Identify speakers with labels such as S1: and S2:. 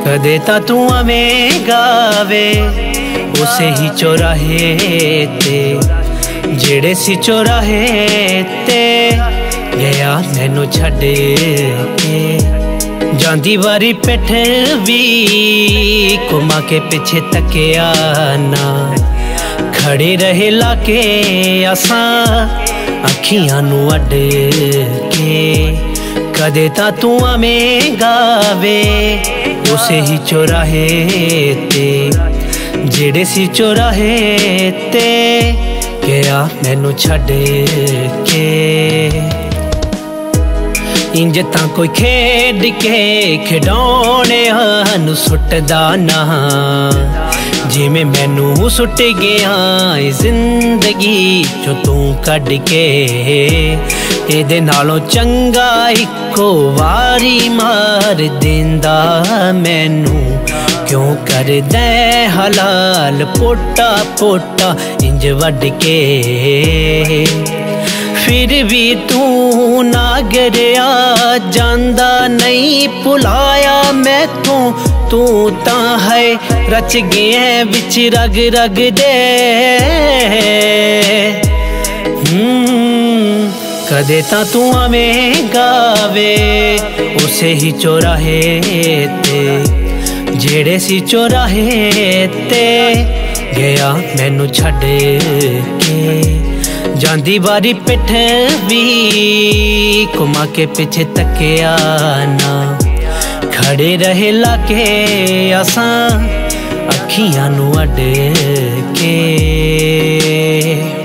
S1: कदे ता तू आवेगा वे उसे ही चौराहे ते जेड़े सी चौराहे ते गया मैनू छड्ड के। जांदी वारी पिठ भी घुमा के पिछे तकिया ना, खड़े रहे लाके असां अखियां नू अड के। कदे ता तू आवेगा वे उसे ही चौराहे ते जेड़े सी चौराहे ते गया मैनू छड्ड के। इंज तां कोई खेड के खिडौने नू सुटदा ना, जिवें मैनू सुट गया जिंदगी चो तू कढ के। एदे नालों चंगा इको वारी मार देंदा मैनू, क्यों कर दे हलाल पोटा पोटा इंज वड के। फिर भी तू ना गिरया जांदा नहीं भुलाया मैथों, तू तां है रच गया बिच रग रग दे। कदे ता तू आवेगा वे उसे ही चौराहे ते जेड़े सी चौराहे ते गया मैनू छड्ड के। जांदी बारी पिठ भी घुमा के पिछे तकिया ना, खड़े रहे लाके असां अखियां नू अड के।